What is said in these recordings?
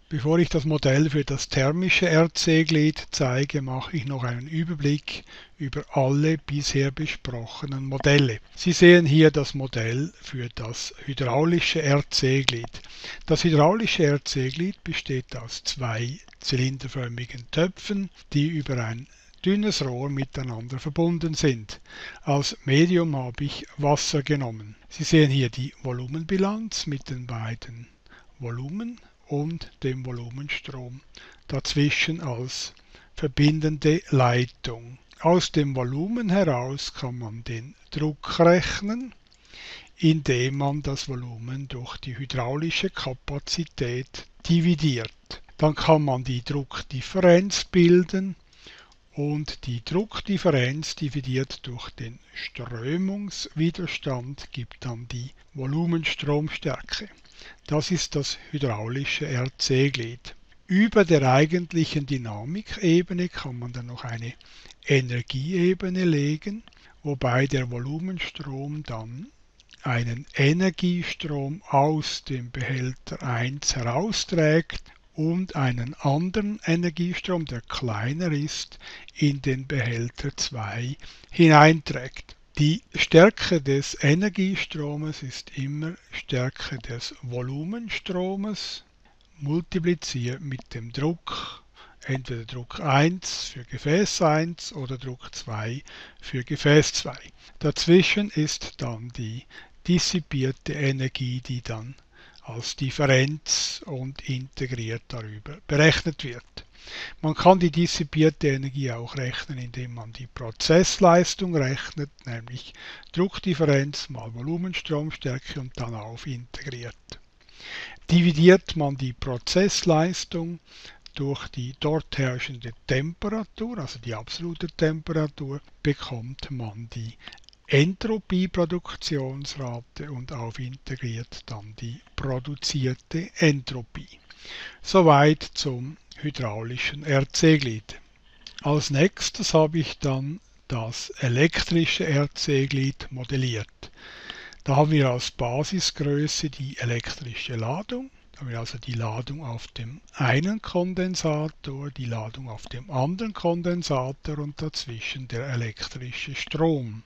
Bevor ich das Modell für das thermische RC-Glied zeige, mache ich noch einen Überblick über alle bisher besprochenen Modelle. Sie sehen hier das Modell für das hydraulische RC-Glied. Das hydraulische RC-Glied besteht aus zwei zylinderförmigen Töpfen, die über ein dünnes Rohr miteinander verbunden sind. Als Medium habe ich Wasser genommen. Sie sehen hier die Volumenbilanz mit den beiden Volumen und dem Volumenstrom dazwischen als verbindende Leitung. Aus dem Volumen heraus kann man den Druck rechnen, indem man das Volumen durch die hydraulische Kapazität dividiert. Dann kann man die Druckdifferenz bilden und die Druckdifferenz dividiert durch den Strömungswiderstand gibt dann die Volumenstromstärke. Das ist das hydraulische RC-Glied. Über der eigentlichen Dynamikebene kann man dann noch eine Energieebene legen, wobei der Volumenstrom dann einen Energiestrom aus dem Behälter 1 herausträgt und einen anderen Energiestrom, der kleiner ist, in den Behälter 2 hineinträgt. Die Stärke des Energiestromes ist immer Stärke des Volumenstromes multipliziert mit dem Druck, entweder Druck 1 für Gefäß 1 oder Druck 2 für Gefäß 2. Dazwischen ist dann die dissipierte Energie, die dann als Differenz und integriert darüber berechnet wird. Man kann die dissipierte Energie auch rechnen, indem man die Prozessleistung rechnet, nämlich Druckdifferenz mal Volumenstromstärke und dann aufintegriert. Dividiert man die Prozessleistung durch die dort herrschende Temperatur, also die absolute Temperatur, bekommt man die Entropieproduktionsrate und aufintegriert dann die produzierte Entropie. Soweit zum hydraulischen RC-Glied. Als nächstes habe ich dann das elektrische RC-Glied modelliert. Da haben wir als Basisgröße die elektrische Ladung. Da haben wir also die Ladung auf dem einen Kondensator, die Ladung auf dem anderen Kondensator und dazwischen der elektrische Strom.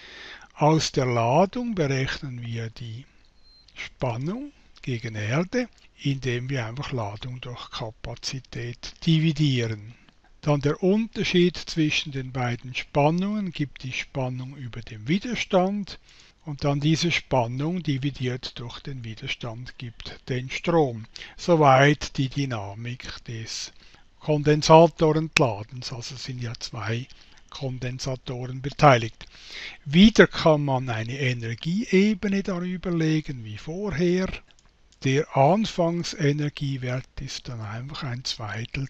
Aus der Ladung berechnen wir die Spannung gegen Erde, indem wir einfach Ladung durch Kapazität dividieren. Dann der Unterschied zwischen den beiden Spannungen gibt die Spannung über dem Widerstand und dann diese Spannung dividiert durch den Widerstand gibt den Strom. Soweit die Dynamik des Kondensatorentladens, also sind ja zwei Kondensatoren beteiligt. Wieder kann man eine Energieebene darüber legen wie vorher. Der Anfangsenergiewert ist dann einfach ein Zweitel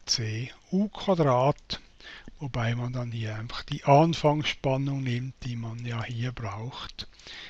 CU², wobei man dann hier einfach die Anfangsspannung nimmt, die man ja hier braucht,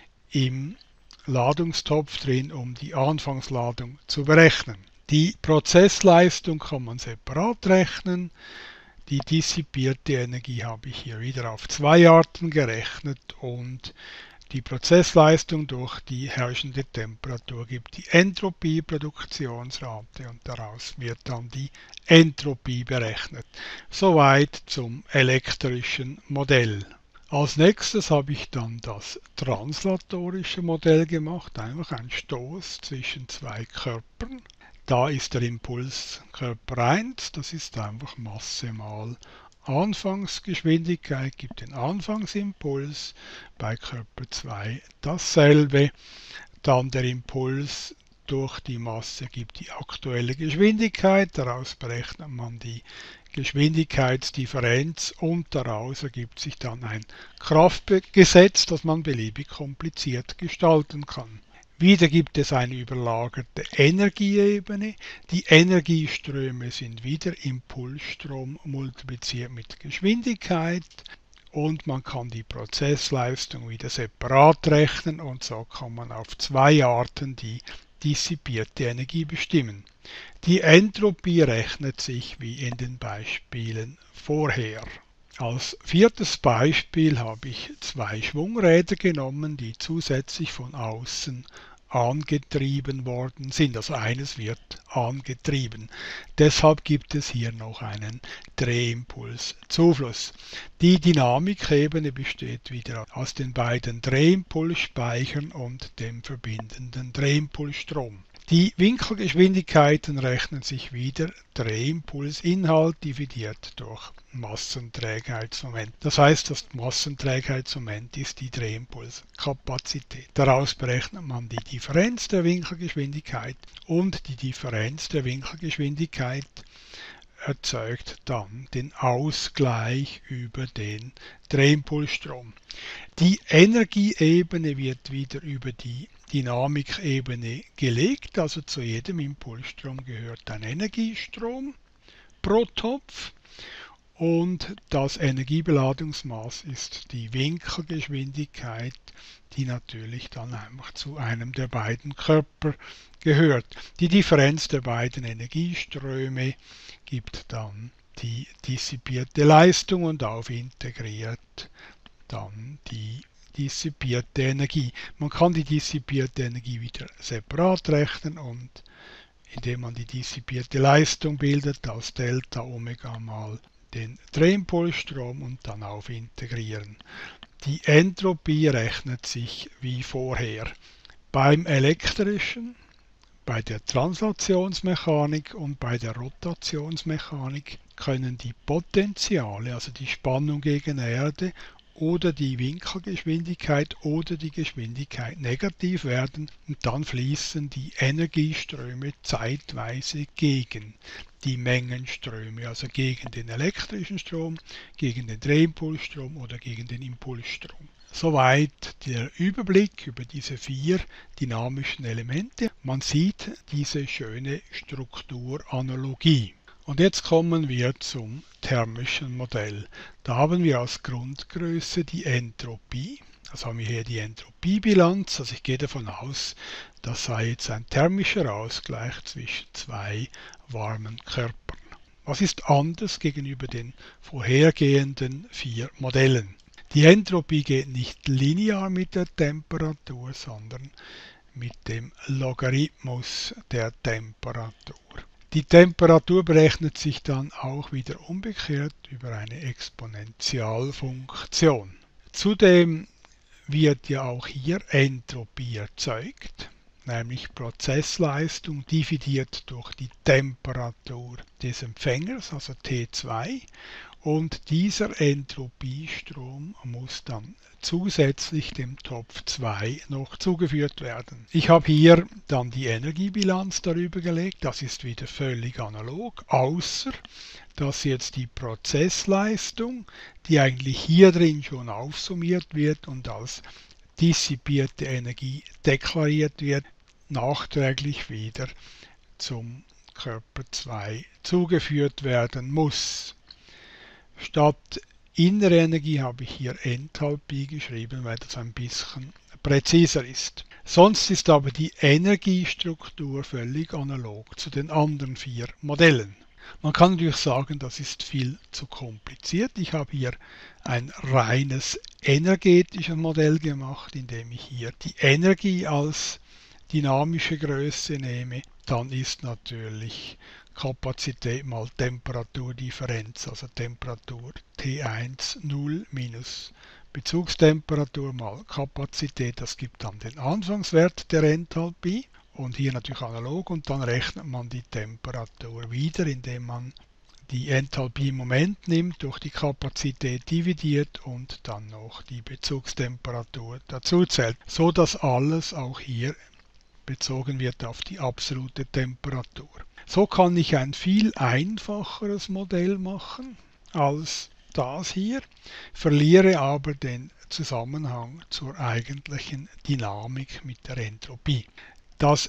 im Ladungstopf drin, um die Anfangsladung zu berechnen. Die Prozessleistung kann man separat rechnen. Die dissipierte Energie habe ich hier wieder auf zwei Arten gerechnet und die Prozessleistung durch die herrschende Temperatur gibt die Entropieproduktionsrate und daraus wird dann die Entropie berechnet. Soweit zum elektrischen Modell. Als nächstes habe ich dann das translatorische Modell gemacht, einfach ein Stoß zwischen zwei Körpern. Da ist der Impuls Körper 1, das ist einfach Masse mal Anfangsgeschwindigkeit, gibt den Anfangsimpuls, bei Körper 2 dasselbe, dann der Impuls durch die Masse gibt die aktuelle Geschwindigkeit, daraus berechnet man die Geschwindigkeitsdifferenz und daraus ergibt sich dann ein Kraftgesetz, das man beliebig kompliziert gestalten kann. Wieder gibt es eine überlagerte Energieebene. Die Energieströme sind wieder Impulsstrom multipliziert mit Geschwindigkeit und man kann die Prozessleistung wieder separat rechnen und so kann man auf zwei Arten die dissipierte Energie bestimmen. Die Entropie rechnet sich wie in den Beispielen vorher. Als viertes Beispiel habe ich zwei Schwungräder genommen, die zusätzlich von außen angetrieben worden sind. Also eines wird angetrieben. Deshalb gibt es hier noch einen Drehimpulszufluss. Die Dynamikebene besteht wieder aus den beiden Drehimpulsspeichern und dem verbindenden Drehimpulsstrom. Die Winkelgeschwindigkeiten rechnen sich wieder Drehimpulsinhalt dividiert durch Massenträgheitsmoment. Das heißt, das Massenträgheitsmoment ist die Drehimpulskapazität. Daraus berechnet man die Differenz der Winkelgeschwindigkeit und die Differenz der Winkelgeschwindigkeit erzeugt dann den Ausgleich über den Drehimpulsstrom. Die Energieebene wird wieder über die Dynamikebene gelegt, also zu jedem Impulsstrom gehört ein Energiestrom pro Topf und das Energiebeladungsmaß ist die Winkelgeschwindigkeit, die natürlich dann einfach zu einem der beiden Körper gehört. Die Differenz der beiden Energieströme gibt dann die dissipierte Leistung und aufintegriert dann die dissipierte Energie. Man kann die dissipierte Energie wieder separat rechnen und indem man die dissipierte Leistung bildet als Delta Omega mal den Drehimpulsstrom und dann aufintegrieren. Die Entropie rechnet sich wie vorher. Beim elektrischen, bei der Translationsmechanik und bei der Rotationsmechanik können die Potentiale, also die Spannung gegen Erde oder die Winkelgeschwindigkeit oder die Geschwindigkeit negativ werden und dann fließen die Energieströme zeitweise gegen die Mengenströme, also gegen den elektrischen Strom, gegen den Drehimpulsstrom oder gegen den Impulsstrom. Soweit der Überblick über diese 4 dynamischen Elemente. Man sieht diese schöne Strukturanalogie. Und jetzt kommen wir zum thermischen Modell. Da haben wir als Grundgröße die Entropie. Also haben wir hier die Entropiebilanz. Also ich gehe davon aus, das sei jetzt ein thermischer Ausgleich zwischen 2 warmen Körpern. Was ist anders gegenüber den vorhergehenden 4 Modellen? Die Entropie geht nicht linear mit der Temperatur, sondern mit dem Logarithmus der Temperatur. Die Temperatur berechnet sich dann auch wieder umgekehrt über eine Exponentialfunktion. Zudem wird ja auch hier Entropie erzeugt, nämlich Prozessleistung dividiert durch die Temperatur des Empfängers, also T2. Und dieser Entropiestrom muss dann zusätzlich dem Topf 2 noch zugeführt werden. Ich habe hier dann die Energiebilanz darüber gelegt, das ist wieder völlig analog, außer dass jetzt die Prozessleistung, die eigentlich hier drin schon aufsummiert wird und als dissipierte Energie deklariert wird, nachträglich wieder zum Körper 2 zugeführt werden muss. Statt innere Energie habe ich hier Enthalpie geschrieben, weil das ein bisschen präziser ist. Sonst ist aber die Energiestruktur völlig analog zu den anderen 4 Modellen. Man kann natürlich sagen, das ist viel zu kompliziert. Ich habe hier ein reines energetisches Modell gemacht, indem ich hier die Energie als dynamische Größe nehme. Dann ist natürlich Kapazität mal Temperaturdifferenz, also Temperatur T1 0 minus Bezugstemperatur mal Kapazität, das gibt dann den Anfangswert der Enthalpie und hier natürlich analog und dann rechnet man die Temperatur wieder, indem man die Enthalpie im Moment nimmt, durch die Kapazität dividiert und dann noch die Bezugstemperatur dazu zählt, so dass alles auch hier bezogen wird auf die absolute Temperatur. So kann ich ein viel einfacheres Modell machen als das hier, verliere aber den Zusammenhang zur eigentlichen Dynamik mit der Entropie. Das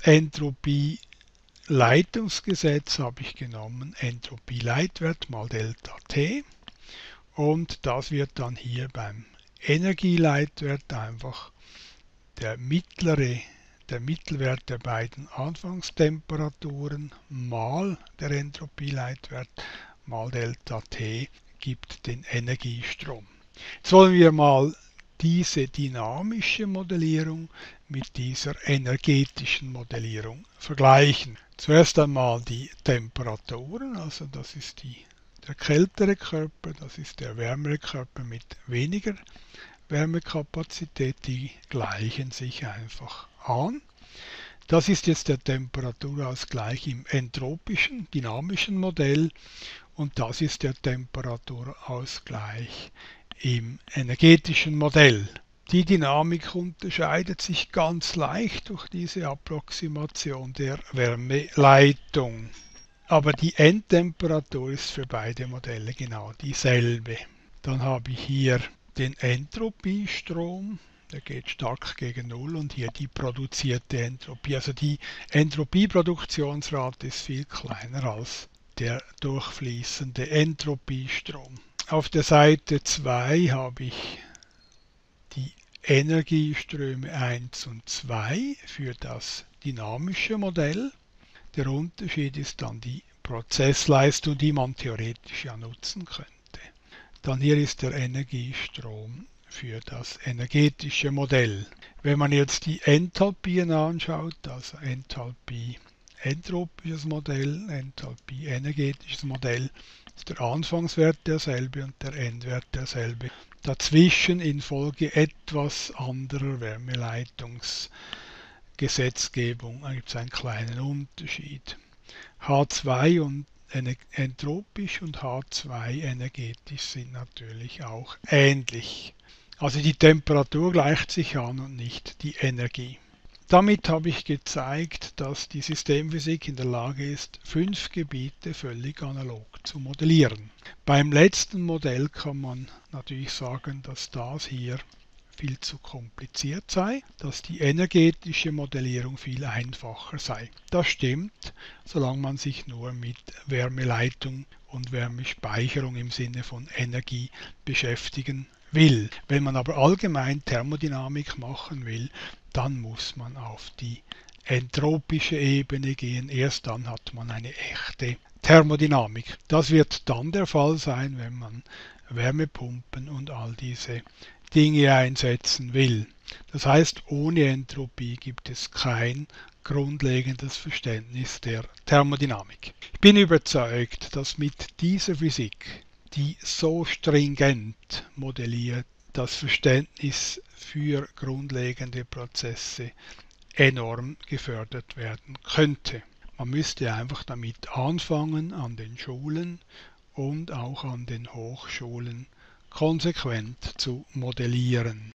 Entropie-Leitungsgesetz habe ich genommen, Entropie-Leitwert mal Delta T und das wird dann hier beim Energieleitwert einfach der Mittelwert der beiden Anfangstemperaturen mal der Entropie-Leitwert mal Delta T gibt den Energiestrom. Jetzt wollen wir mal diese dynamische Modellierung mit dieser energetischen Modellierung vergleichen. Zuerst einmal die Temperaturen, also das ist der kältere Körper, das ist der wärmere Körper mit weniger Wärmekapazität, die gleichen sich einfach an. Das ist jetzt der Temperaturausgleich im entropischen, dynamischen Modell und das ist der Temperaturausgleich im energetischen Modell. Die Dynamik unterscheidet sich ganz leicht durch diese Approximation der Wärmeleitung. Aber die Endtemperatur ist für beide Modelle genau dieselbe. Dann habe ich hier den Entropiestrom, der geht stark gegen Null und hier die produzierte Entropie. Also die Entropieproduktionsrate ist viel kleiner als der durchfließende Entropiestrom. Auf der Seite 2 habe ich die Energieströme 1 und 2 für das dynamische Modell. Der Unterschied ist dann die Prozessleistung, die man theoretisch ja nutzen könnte. Dann hier ist der Energiestrom für das energetische Modell. Wenn man jetzt die Enthalpien anschaut, also Enthalpie entropisches Modell, Enthalpie energetisches Modell, ist der Anfangswert derselbe und der Endwert derselbe. Dazwischen infolge etwas anderer Wärmeleitungsgesetzgebung gibt es einen kleinen Unterschied. H2 und entropisch und H2 energetisch sind natürlich auch ähnlich. Also die Temperatur gleicht sich an und nicht die Energie. Damit habe ich gezeigt, dass die Systemphysik in der Lage ist, 5 Gebiete völlig analog zu modellieren. Beim letzten Modell kann man natürlich sagen, dass das hier viel zu kompliziert sei, dass die energetische Modellierung viel einfacher sei. Das stimmt, solange man sich nur mit Wärmeleitung und Wärmespeicherung im Sinne von Energie beschäftigen will. Wenn man aber allgemein Thermodynamik machen will, dann muss man auf die entropische Ebene gehen. Erst dann hat man eine echte Thermodynamik. Das wird dann der Fall sein, wenn man Wärmepumpen und all diese Dinge einsetzen will. Das heißt, ohne Entropie gibt es kein grundlegendes Verständnis der Thermodynamik. Ich bin überzeugt, dass mit dieser Physik, die so stringent modelliert, das Verständnis für grundlegende Prozesse enorm gefördert werden könnte. Man müsste einfach damit anfangen, an den Schulen und auch an den Hochschulen konsequent zu modellieren.